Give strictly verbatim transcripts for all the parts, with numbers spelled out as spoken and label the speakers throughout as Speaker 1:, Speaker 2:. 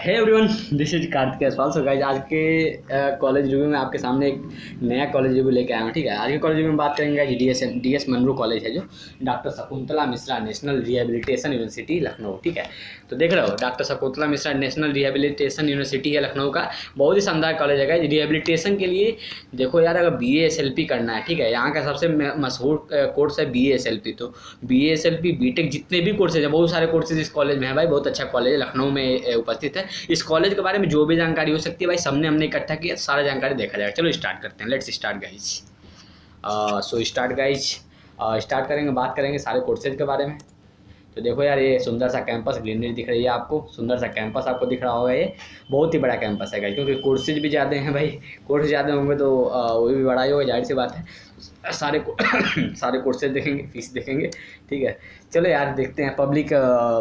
Speaker 1: Hey everyone, this is Kartik Aswal. So guys, आज के college review में आपके सामने एक नया कॉलेज रिव्यू लेके आया हूँ। ठीक है, आज के कॉलेज रिव्यू में बात करेंगे D S D S Manru college है जो doctor Shakuntala Mishra national rehabilitation university Lucknow. ठीक है, तो देख रहे हो doctor Shakuntala Mishra national rehabilitation university है लखनऊ का। बहुत ही शानदार कॉलेज है गाइज। रिहेबिलिटेशन के लिए देखो यार, अगर B A S L P करना है, ठीक है, यहाँ का सबसे मशहूर कोर्स है B A S L P. तो B A S L P B tech जितने भी कोर्सेज हैं, बहुत सारे कोर्सेज इस कॉलेज में है भाई। बहुत अच्छा कॉलेज है, लखनऊ में उपस्थित है। इस कॉलेज के बारे में जो भी जानकारी हो सकती है भाई, सबने हमने इकट्ठा किया, सारा जानकारी देखा जाएगा। चलो स्टार्ट करते हैं, let's start guys. So start guys, start करेंगे, बात करेंगे सारे कोर्सेज के बारे में। तो देखो यार, ये सुंदर सा कैंपस, ग्रीनरी दिख रही है आपको, सुंदर सा कैंपस आपको दिख रहा होगा। ये बहुत ही बड़ा कैंपस है गाइज, क्योंकि कोर्सेज भी ज़्यादा हैं भाई। कोर्स ज़्यादा होंगे तो वो भी बड़ा ही होगा, जाहिर सी बात है। सारे सारे कोर्सेज देखेंगे, फीस देखेंगे। ठीक है, चलो यार देखते हैं। पब्लिक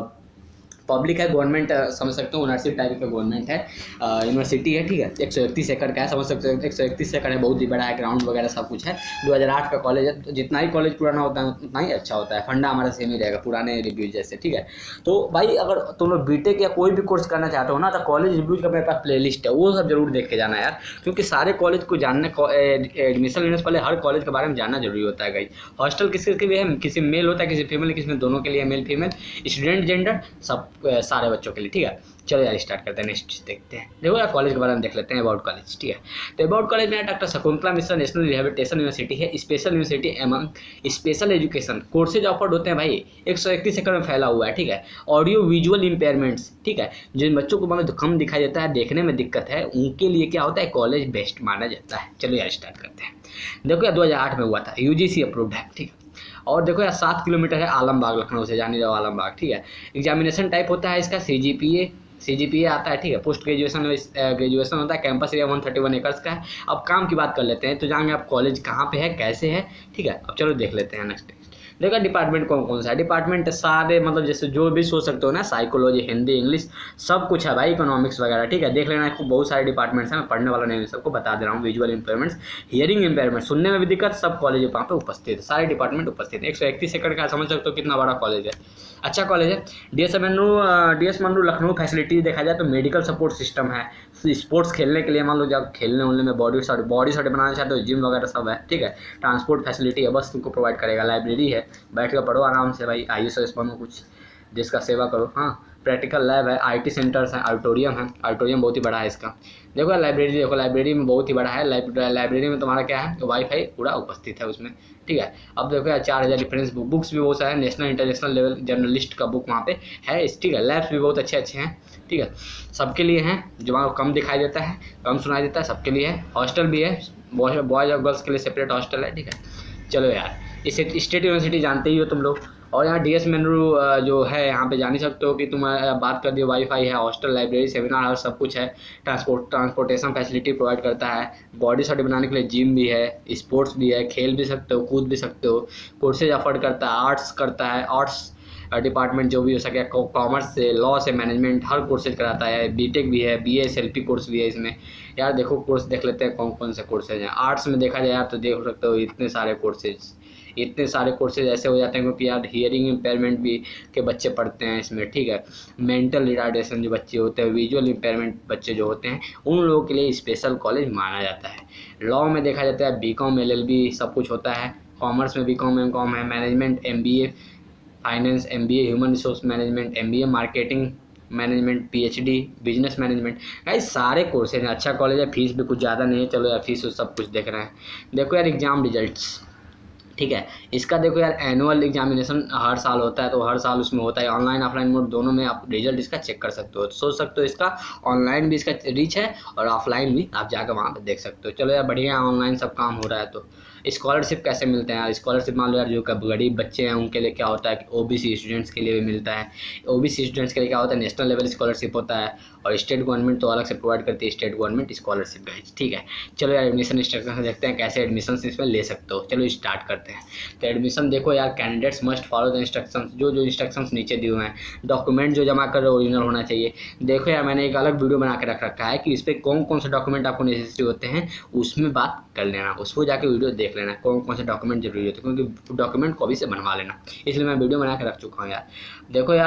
Speaker 1: पब्लिक है, गवर्नमेंट समझ सकते हो, ओनरशिप टाइप का गवर्नमेंट है, यूनिवर्सिटी है। ठीक है, एक सौ इकतीस एकड़ का है, समझ सकते हो। एक सौ इकतीस एकड़ है, बहुत ही बड़ा है, ग्राउंड वगैरह सब कुछ है। दो हज़ार आठ का कॉलेज है, तो जितना ही कॉलेज पुराना होता है उतना ही अच्छा होता है। फंडा हमारा सेम ही रहेगा, पुराने रिव्यू जैसे। ठीक है, तो भाई अगर तुम लोग बीटेक या कोई भी कोर्स करना चाहते हो ना, तो कॉलेज रिव्यूज का मेरे पास प्ले लिस्ट है, वो सब जरूर देख के जाना यार, क्योंकि सारे कॉलेज को जानने, एडमिशन लेने से पहले हर कॉलेज के बारे में जानना जरूरी होता है गाइस। हॉस्टल किसके के लिए है, किसी मेल होता है, किसी फीमेल, किसी में दोनों के लिए, मेल फीमेल, स्टूडेंट जेंडर, सब सारे बच्चों के लिए। ठीक है, चलो यार स्टार्ट करते हैं, नेक्स्ट देखते हैं। देखो यार, कॉलेज के बारे में देख लेते हैं, अबाउट कॉलेज। ठीक है, तो अबाउट कॉलेज में doctor Shakuntala Mishra national rehabilitation university है, special university among special education. Courses offered होते हैं भाई, एक सौ इकतीस एकड़ में फैला हुआ है। ठीक है, ऑडियो विजुअल इम्पेयरमेंट्स, ठीक है, जिन बच्चों को मतलब कम दिखाई देता है, देखने में दिक्कत है, उनके लिए क्या होता है, कॉलेज बेस्ट माना जाता है। चलो यार स्टार्ट करते हैं। देखो यार, दो हज़ार आठ में हुआ था, यू जी सी अप्रूव्ड है। ठीक है, और देखो यार, सात किलोमीटर है आलमबाग, लखनऊ से, जानी रहो आलमबाग। ठीक है, एग्जामिनेशन टाइप होता है इसका सी G P A, C G P A आता है। ठीक है, पोस्ट ग्रेजुएशन ग्रेजुएशन होता है। Campus area one thirty one acres का है। अब काम की बात कर लेते हैं, तो जाएंगे आप कॉलेज कहाँ पे है, कैसे है। ठीक है, अब चलो देख लेते हैं नेक्स्ट। देखो डिपार्टमेंट कौन कौन सा है, डिपार्टमेंट सारे मतलब जैसे जो भी सोच सकते हो ना, साइकोलॉजी, हिंदी, इंग्लिश, सब कुछ है भाई, इकोनॉमिक्स वगैरह। ठीक है, देख लेना, बहुत सारे डिपार्टमेंट्स हैं, मैं पढ़ने वाला नहीं, सबको बता दे रहा हूँ। विजुअल इम्पेयरमेंट्स, हियरिंग इम्पेयरमेंट, सुनने में भी दिक्कत, सब कॉलेज वहाँ पे उपस्थित है, सारे डिपार्टमेंट उपस्थित है। एक सौ इकतीस एकड़ का, समझ सकते हो कितना बड़ा कॉलेज है, अच्छा कॉलेज है। D S Manru D S Manru Lucknow facilities देखा जाए तो मेडिकल सपोर्ट सिस्टम है, स्पोर्ट्स खेलने के लिए, मान लो जब खेलने उलने में बॉडी शॉट बॉडी शॉट बनाना चाहते हो, जिम वगैरह सब है। ठीक है, ट्रांसपोर्ट फैसिलिटी है, बस तुमको प्रोवाइड करेगा। लाइब्रेरी है, बैठ कर पढ़ो आराम से भाई, आई एस एस बनो, कुछ देश का सेवा करो। हाँ, प्रैक्टिकल लैब है, आई टी सेंटर्स हैं, ऑडिटोरियम है, ऑडिटोरियम बहुत ही बड़ा है इसका। देखो लाइब्रेरी, देखो लाइब्रेरी में बहुत ही बड़ा है। लाइब्रेरी में तुम्हारा क्या है, वाईफाई पूरा उपस्थित है उसमें। ठीक है, अब देखो यार, चार हज़ार डिफरेंस बुक बुक्स भी बहुत सारे, नेशनल इंटरनेशनल लेवल जर्नलिस्ट का बुक वहाँ पे है। ठीक है, लैब्स भी बहुत अच्छे अच्छे हैं। ठीक है, सबके लिए हैं, जो वहाँ कम दिखाई देता है, कम सुनाई देता है, सबके लिए है। हॉस्टल भी है, बॉयज़ और गर्ल्स के लिए सेपरेट हॉस्टल है। ठीक है, चलो यार, इस स्टेट यूनिवर्सिटी जानते ही हो तुम लोग। और यहाँ डी एस मनरू जो है, यहाँ पे जान ही सकते हो कि तुम बात कर दिए, वाईफाई है, हॉस्टल, लाइब्रेरी, सेमिनार हॉल, सब कुछ है। ट्रांसपोर्ट ट्रांसपोर्टेशन फैसिलिटी प्रोवाइड करता है। बॉडी शॉट बनाने के लिए जिम भी है, स्पोर्ट्स भी है, खेल भी सकते हो, कूद भी सकते हो। कोर्सेज अफोर्ड करता है, आर्ट्स करता है, आर्ट्स डिपार्टमेंट जो भी हो सके, कॉमर्स से, लॉ से, मैनेजमेंट, हर कोर्सेज कराता है। बीटेक भी है, B S L P course भी है इसमें। यार देखो कोर्स देख लेते हैं कौन कौन से कोर्सेज हैं। आर्ट्स में देखा जाए यार, तो देख सकते हो इतने सारे कोर्सेज, इतने सारे कोर्सेज ऐसे हो जाते हैं, क्योंकि यार हियरिंग इम्पेयरमेंट भी के बच्चे पढ़ते हैं इसमें। ठीक है, मेंटल रिटार्डेशन जो बच्चे होते हैं, विजुअल इम्पेयरमेंट बच्चे जो होते हैं, उन लोगों के लिए स्पेशल कॉलेज माना जाता है। लॉ में देखा जाता है B com, L L B, सब कुछ होता है। कॉमर्स में बी कॉम, एम कॉम है। Management, M B A, finance, M B A, human resource management, M B A, marketing management, P H D, business management, भाई सारे courses हैं। अच्छा कॉलेज है, फीस भी कुछ ज़्यादा नहीं है। चलो यार, फीस सब कुछ देख रहे हैं। देखो यार, एग्ज़ाम रिजल्ट्स, ठीक है, इसका देखो यार, एनुअल एग्जामिनेशन हर साल होता है, तो हर साल उसमें होता है ऑनलाइन ऑफलाइन मोड दोनों में, आप रिजल्ट इसका चेक कर सकते हो। तो सोच सकते हो इसका ऑनलाइन भी इसका रीच है, और ऑफलाइन भी आप जाकर वहाँ पे देख सकते हो। चलो यार बढ़िया, ऑनलाइन सब काम हो रहा है। तो स्कॉलरशिप कैसे मिलते हैं यार, स्कॉलरशिप मान लो यार, जो गरीब बच्चे हैं उनके लिए क्या होता है कि ओबीसी स्टूडेंट्स के लिए भी मिलता है। ओबीसी स्टूडेंट्स के लिए क्या होता है, नेशनल लेवल स्कॉलरशिप होता है, और स्टेट गवर्नमेंट तो अलग से प्रोवाइड करती है, स्टेट गवर्नमेंट स्कॉलरशिप गाइस। ठीक है, चलो यार एडमिशन इंस्ट्रक्शन देखते हैं, कैसे एडमिशन इसमें ले सकते हो। चलो स्टार्ट करते हैं। तो एडमिशन देखो यार, candidates must follow the instructions, जो जो इंस्ट्रक्शंस नीचे दिए हुए हैं। डॉक्यूमेंट जो जमा कर रहे हो ओरिजिनल होना चाहिए। देखो यार, मैंने एक अलग वीडियो बना के रख रखा है कि इस पर कौन कौन से डॉक्यूमेंट आपको नेसेसरी होते हैं, उसमें बात कर लेना, उसको जाके वीडियो देख लेना कौन कौन से डॉक्यूमेंट जरूरी होते हैं, क्योंकि डॉक्यूमेंट कॉपी से बनवा लेना, इसलिए मैं वीडियो बना के रख चुका हूँ यार। देखो यार,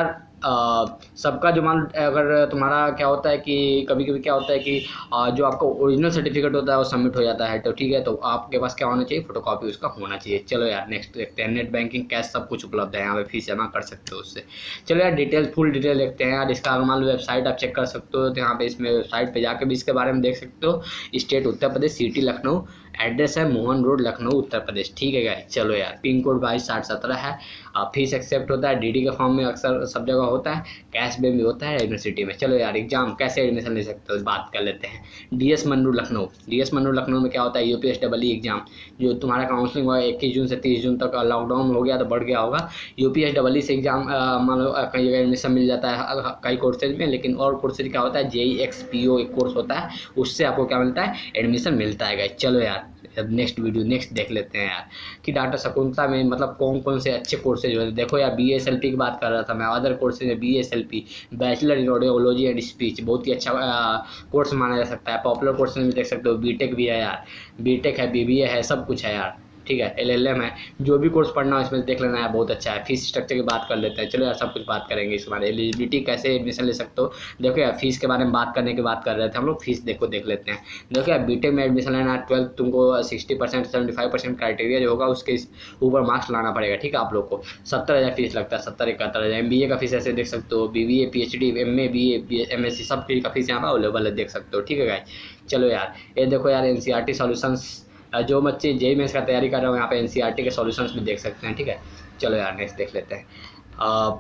Speaker 1: अ, सबका जो मान अगर तुम्हारा क्या होता है कि कभी कभी क्या होता है कि अ, जो आपका ओरिजिनल सर्टिफिकेट होता है वो सबमिट हो जाता है, तो ठीक है, तो आपके पास क्या होना चाहिए, फोटोकॉपी उसका होना चाहिए। चलो यार नेक्स्ट देखते हैं। नेट बैंकिंग कैश सब कुछ उपलब्ध है यहाँ पे, फीस जमा कर सकते हो उससे। चलो यार डिटेल फुल डिटेल देखते हैं यार। इसका अगर मान लो वेबसाइट आप चेक कर सकते हो, तो यहाँ पे इसमें वेबसाइट पे जाके भी इसके बारे में देख सकते हो। State Uttar Pradesh, city Lucknow, address है मोहन रोड लखनऊ उत्तर प्रदेश, ठीक है गाइस। चलो यार पिन कोड बाईस साठ सत्रह है। फीस एक्सेप्ट होता है, डीडी के फॉर्म में अक्सर सब जगह होता है, कैश में भी होता है यूनिवर्सिटी में। चलो यार एग्जाम कैसे एडमिशन ले सकते हो बात कर लेते हैं। डीएस मन्नू लखनऊ, डीएस मन्नू लखनऊ में क्या होता है, यूपीएस डबल एग्जाम जो तुम्हारा काउंसलिंग हुआ इक्कीस जून से तीस जून तक, लॉकडाउन हो गया तो बढ़ गया होगा। यूपीएस डबल से एग्जाम मान लो कई जगह एडमिशन मिल जाता है कई कोर्सेज में, लेकिन और कोर्सेज क्या होता है, जेई एक्स पी ओ एक कोर्स होता है, उससे आपको क्या मिलता है, एडमिशन मिलता है गाइस। चलो यार अब नेक्स्ट वीडियो नेक्स्ट देख लेते हैं यार कि डॉक्टर शकुंतला में मतलब कौन कौन से अच्छे कोर्सेज होते हैं। देखो यार बी एस एल पी की बात कर रहा था मैं, अदर कोर्सेज में B S L P bachelor in audiology and speech बहुत ही अच्छा कोर्स माना जा सकता है। पॉपुलर कोर्सेज में देख सकते हो, बीटेक भी है यार, बीटेक है, बीबीए है, सब कुछ है यार, ठीक है, एलएलएम है। जो भी कोर्स पढ़ना हो इसमें देख लेना है, बहुत अच्छा है। फीस स्ट्रक्चर की बात कर लेते हैं। चलो यार सब कुछ बात करेंगे इसके बारे में। एलिजिबिलिटी कैसे एडमिशन ले सकते हो, देखो यार फीस के बारे में बात करने की बात कर रहे थे हम लोग, फीस देखो देख लेते हैं। देखो यार बीटेक में एडमिशन लेना है, ट्वेल्थ तुमको sixty percent seventy five percent criteria जो होगा उसके ऊपर मार्क्स लाना पड़ेगा, ठीक है। आप लोग को सत्तर हज़ार फीस लगता है, सत्तर इकहत्तर हज़ार। एम बी ए का फीस ऐसे देख सकते हो, B B A P H D M A B A M S C सब का फीस यहाँ पर अवेलेबल है, देख सकते हो, ठीक है गाइस। चलो यार ये देखो यार N C R T solutions, जो बच्चे जेई मेंस का तैयारी कर रहे हो यहाँ पे एनसीईआरटी के सॉल्यूशंस भी देख सकते हैं, ठीक है। चलो यार नेक्स्ट देख लेते हैं। आ,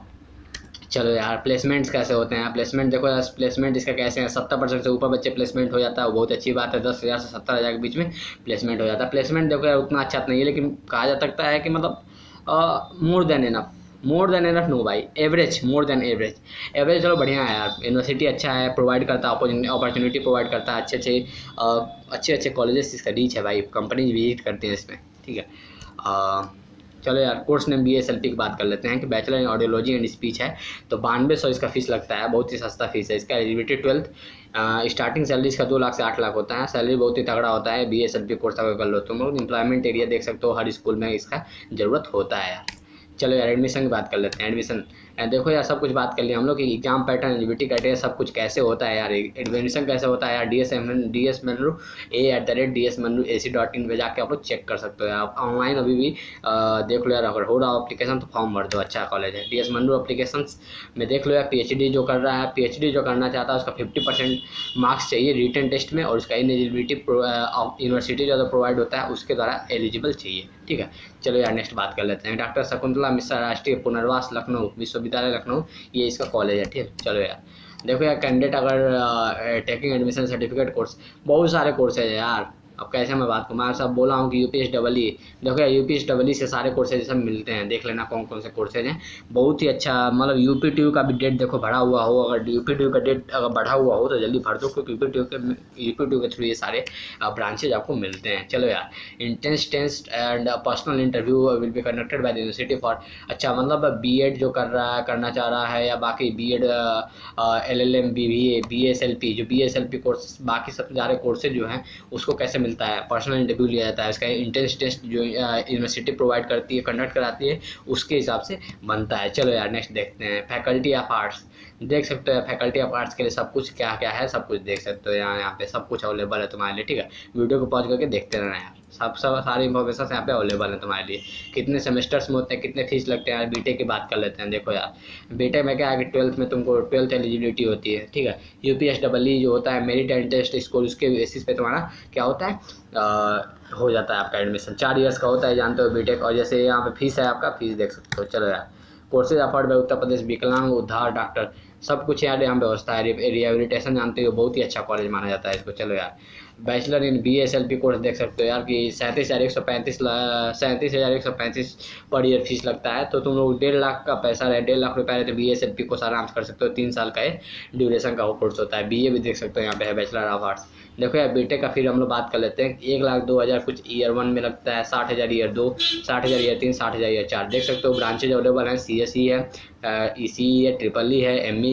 Speaker 1: चलो यार प्लेसमेंट्स कैसे होते हैं। प्लेसमेंट देखो यार, प्लेसमेंट इसका कैसे है, सत्तर परसेंट से ऊपर बच्चे प्लेसमेंट हो जाता है, वो बहुत अच्छी बात है। दस हज़ार से सत्तर हज़ार के बीच में प्लेसमेंट हो जाता है। प्लेसमेंट देखो यार उतना अच्छा नहीं है, लेकिन कहा जा सकता है कि मतलब more than enough, more than enough no भाई, average, more than average. Average चलो बढ़िया है यार, यूनिवर्सिटी अच्छा है, प्रोवाइड करता है, अपॉर्चुनिटी प्रोवाइड करता है, अच्छे अच्छे अच्छे अच्छे कॉलेजेस इसका रीच है भाई, कंपनीज विजिट करती हैं इसमें, ठीक है। आ, चलो यार course name B S L P की बात कर लेते हैं कि bachelor in audiology and speech है, तो बानवे सौ इसका फीस लगता है, बहुत ही सस्ता फीस है इसका। एलिजिबिलिटी ट्वेल्थ, स्टार्टिंग सैलरी इसका दो लाख से आठ लाख होता है, सैलरी बहुत ही तगड़ा होता है। B S L P course अगर कर लो तुम लोग, एम्प्लॉयमेंट एरिया देख सकते हो, हर स्कूल में इसका ज़रूरत होता है यार। चलो यार एडमिशन की बात कर लेते हैं। एडमिशन देखो यार सब कुछ बात कर लिया हम लोग कि एग्जाम पैटर्न, एलिजिबिलिटी क्राइटेरिया सब कुछ कैसे होता है यार, एडमिशन कैसे होता है यार। D S M D S Manru A at the rate D S Manru A C dot in पर जाके आप लोग चेक कर सकते हो यार, आप ऑनलाइन अभी भी आ, देख लो यार, अगर हो रहा हो एप्लीकेशन तो फॉर्म भर दो, अच्छा कॉलेज है। डी एस मनरू एप्लीकेशन में देख लो यार, पी एच डी जो कर रहा है, पी एच डी जो करना चाहता है उसका फिफ्टी परसेंट मार्क्स चाहिए रिटन टेस्ट में, और उसका एलिजिबिलिटी यूनिवर्सिटी जो प्रोवाइड होता है उसके द्वारा एलिजिबल चाहिए, ठीक है। चलो यार नेक्स्ट बात कर लेते हैं। डॉक्टर शकुंतला मिश्रा राष्ट्रीय पुनर्वास लखनऊ विश्वविद्यालय लखनऊ, ये इसका कॉलेज है, ठीक है। चलो यार देखो यार कैंडिडेट अगर टेकिंग एडमिशन सर्टिफिकेट कोर्स, बहुत सारे कोर्सेज है यार, अब कैसे मैं बात करूँ, मैं सब बोला हूँ कि यूपीएस डबल ई, देखो यार यूपीएस डबल ई से सारे कोर्सेज सब मिलते हैं, देख लेना कौन कौन से कोर्सेज हैं, बहुत ही अच्छा। मतलब यूपी टी यू का भी डेट देखो बढ़ा हुआ हो, अगर यूपी टी यू का डेट अगर बढ़ा हुआ हो तो जल्दी भर दो, क्योंकि यूपी टी यू के यूपी टी यू के थ्रू ये सारे ब्रांचेज आपको मिलते हैं। चलो यार intense test and personal interview will be conducted by the university for, अच्छा मतलब बी एड जो कर रहा है करना चाह रहा है, या बाकी B ed L L M B V A B S L P जो B S L P course बाकी सब सारे कोर्सेज जो हैं उसको कैसे मिलता है, पर्सनल इंटरव्यू लिया जाता है, इसका इंटेंस टेस्ट जो यूनिवर्सिटी प्रोवाइड करती है, कंडक्ट कराती है, उसके हिसाब से बनता है। चलो यार नेक्स्ट देखते हैं। फैकल्टी ऑफ आर्ट्स देख सकते हो, फैकल्टी ऑफ आर्ट्स के लिए सब कुछ क्या क्या है सब कुछ देख सकते हो यहाँ यहाँ पे सब कुछ अवेलेबल है तुम्हारे लिए, ठीक है। वीडियो को पॉज करके देखते रहना यार, सब सब सारी इन्फॉर्मेशन यहाँ पे अवेलेबल है तुम्हारे लिए। कितने सेमेस्टर्स में होते हैं, कितने फीस लगते हैं यार, बीटेक की बात कर लेते हैं। देखो यार बीटेक में क्या है कि ट्वेल्थ में तुमको ट्वेल्थ एलिजिबिलिटी होती है, ठीक है। यूपीएस डबल ई जो होता है मेरिट एंड टेस्ट स्कोर, उसके बेसिस पे तुम्हारा क्या होता है आ, हो जाता है आपका एडमिशन। चार इयर्स का होता है जानते हो बीटेक, और जैसे यहाँ पे फीस है आपका, फीस देख सकते हो। चलो यार courses afford by Uttar Pradesh Viklang Uddhar doctor, सब कुछ यार यहाँ व्यवस्था है। रिहेबिलिटेशन जानते हो, बहुत ही अच्छा कॉलेज माना जाता है इसको। चलो यार bachelor in B S L P course देख सकते हो यार कि सैंतीस हज़ार एक सौ पैंतीस सैंतीस हज़ार एक सौ पैंतीस पर ईयर फीस लगता है, तो तुम लोग डेढ़ लाख का पैसा रहे, डेढ़ लाख रुपये रहे तो B S L P course आराम से कर सकते हो। तीन साल का है ड्यूरेशन का वो कोर्स होता है। बी ए भी देख सकते हो यहाँ पे है, बैचलर ऑफ आर्ट्स। देखो यार बीटेक का फिर हम लोग बात कर लेते हैं। एक लाख दो हज़ार कुछ ईयर वन में लगता है, साठ हज़ार ईयर दो, साठ हज़ार ईयर तीन, साठ हज़ार ईयर चार। देख सकते हो ब्रांचेज अवेलेबल हैं, सी एस ई है, ई सी ई है, ट्रिपल ई है, एम ई है,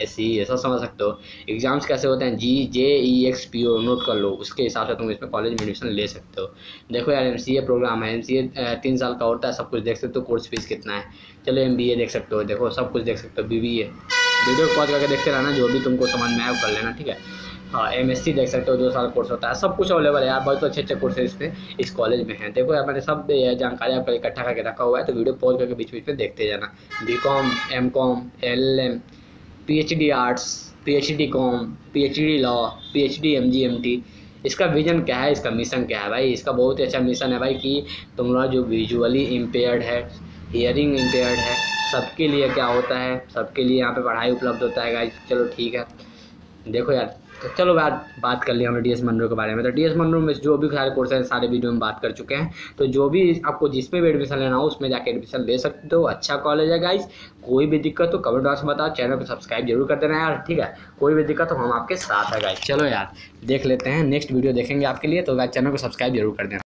Speaker 1: एस सी ये सब समझ सकते हो। एग्जाम्स कैसे होते हैं, G J E X P O note कर लो, उसके हिसाब से तुम इसमें कॉलेज में एडमिशन ले सकते हो। देखो यार एम सी ए प्रोग्राम है, एम सी ए तीन साल का होता है, सब कुछ देख सकते हो, कोर्स फीस कितना है। चलो एम बी ए देख सकते हो, देखो सब कुछ देख सकते हो, B B A. Video pause करके देखते रहना, जो भी तुमको समझ में आए वो कर लेना, ठीक है। हाँ एम एस सी देख सकते हो, दो साल कोर्स होता है, सब कुछ अवेलेबल है यार, बहुत अच्छे अच्छे कोर्सेज इसमें इस कॉलेज में हैं। देखो यार मैंने सब ये जानकारी आपको इकट्ठा करके रखा हुआ है, तो वीडियो पॉज करके बीच बीच में देखते जाना। B com, M com, L M, P H D arts, P H D com, P H D law, P H D M G M T. इसका विजन क्या है, इसका मिशन क्या है भाई, इसका बहुत ही अच्छा मिशन है भाई कि तुम्हारा जो विजुअली इम्पेयर्ड है, हियरिंग इम्पेयर्ड है, सबके लिए क्या होता है, सबके लिए यहाँ पे पढ़ाई उपलब्ध होता है गाइस। चलो ठीक है, देखो यार तो चलो बात बात कर लिया हमने डी एस मनरो के बारे में। तो डी एस मनरो में जो भी सारे कोर्स हैं सारे वीडियो में बात कर चुके हैं, तो जो भी आपको जिसमें भी एडमिशन लेना हो उसमें जाके एडमिशन ले सकते हो। अच्छा कॉलेज है गाइस, कोई भी दिक्कत हो कमेंट बॉक्स में बताओ, चैनल को सब्सक्राइब जरूर कर देना यार, ठीक है। कोई भी दिक्कत हो हम आपके साथ है गाइस। चलो यार देख लेते हैं, नेक्स्ट वीडियो देखेंगे आपके लिए, तो गाइस चैनल को सब्सक्राइब जरूर कर देना।